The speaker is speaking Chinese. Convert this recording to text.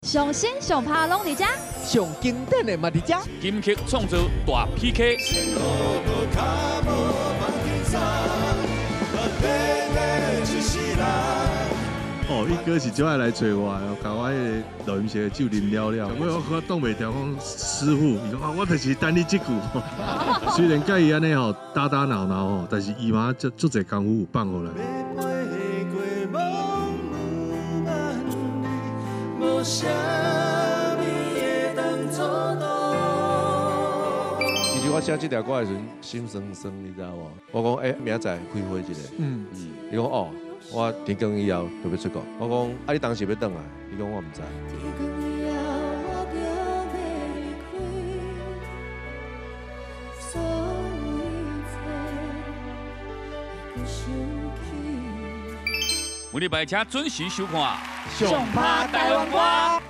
上新上拍拢伫遮， 上经典的嘛伫遮， 金曲创作大 PK。 哦，伊哥是就爱来找我，甲我迄个录音室的酒啉了了，我挡袂调，讲师傅，伊讲啊，我就是等你即句。虽然甲伊安尼吼打打闹闹吼，但是伊嘛足侪功夫有放互来。 其实我写这条歌的时阵，心酸酸，你知道无？我讲明仔载开会一个，伊讲哦。我天光以后就要出国。我讲啊，你当时要转来？伊讲我唔知。 每礼拜请准时收看上拍台湾歌。